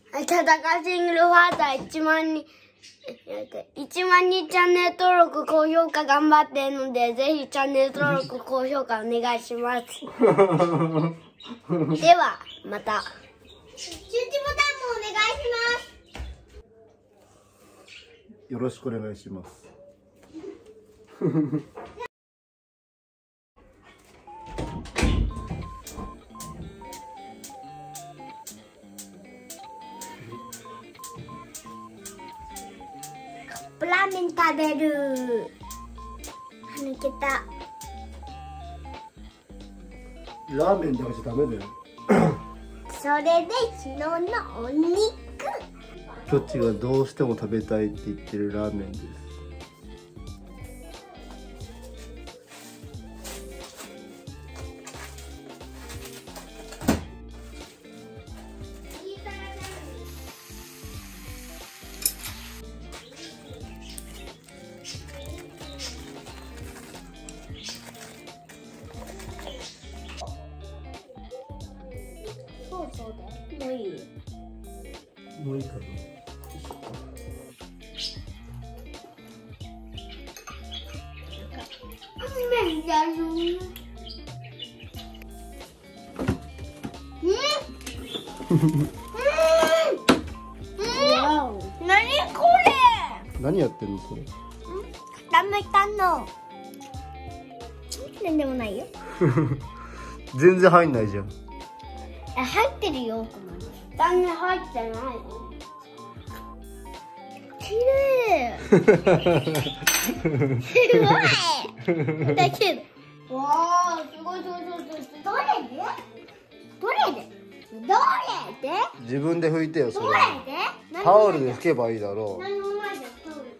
ただかシングルファーザー1万人チャンネル登録、高評価頑張ってるので、ぜひチャンネル登録、高評価お願いします。では、また。通知ボタンもお願いします。 よろしくお願いします。 カップラーメン食べる。抜けた。 ラーメンだけじゃダメだよ。 それで昨日のお肉。 きょっちがどうしても食べたいって言ってるラーメンです。 そうだ。もういい？ もういいかな。 麺だよ。何これ？ 何やってんのそれ？ 固めたの。なんでもないよ。 全然入んないじゃん。 入ってるよ。断面入ってないよ。綺麗。すごい。だけど。わあ、すごいすごいすごい。どれで？ 自分で拭いてよそれ。 どれで？ タオルで拭けばいいだろう。 何もないじゃん。タオル。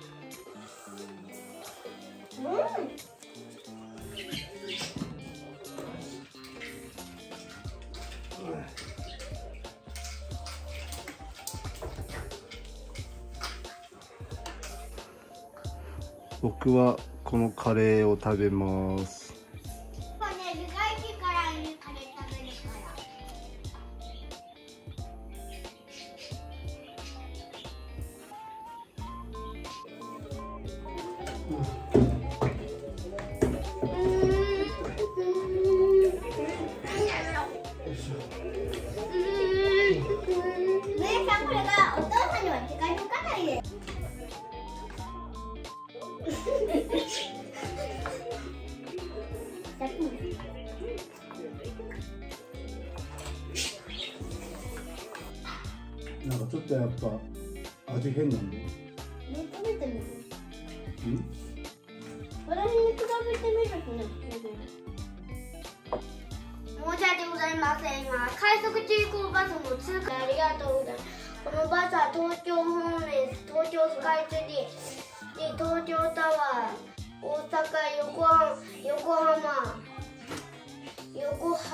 僕はこのカレーを食べます。 これね、意外に辛いカレー食べるから。姉さん、これがお父さんには近づかないで。 なんかちょっとやっぱ味変なんだよ。 食べてみる。私に比べてみるとね。申し訳ございません。今快速中高バスの通過ありがとうございます。このバスは東京方面、東京スカイツリー、東京タワー、大阪、横浜。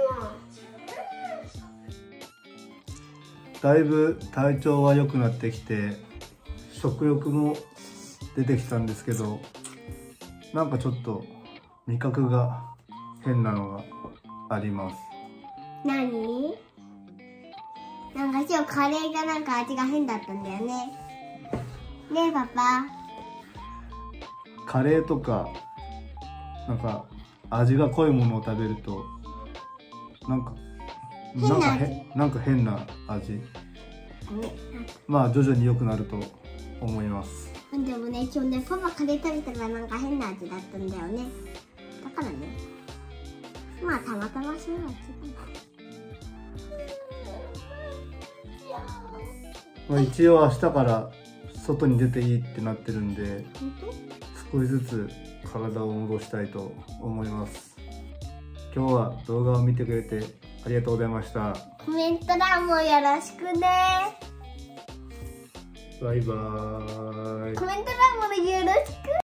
だいぶ体調は良くなってきて食欲も出てきたんですけど、なんかちょっと味覚が変なのがあります。 何？なんか今日カレーがなんか味が変だったんだよね。ねえパパ。 カレーとかなんか味が濃いものを食べるとなんか変な味。まあ徐々に良くなると思います。 でもね、今日ね、パパカレー食べたらなんか変な味だったんだよね。だからね、まあたまたまそうな味まあ一応明日から外に出ていいってなってるんで、少しずつ体を戻したいと思います。今日は動画を見てくれてありがとうございました。 コメント欄もよろしくね。 バイバーイ。 コメント欄もよろしく。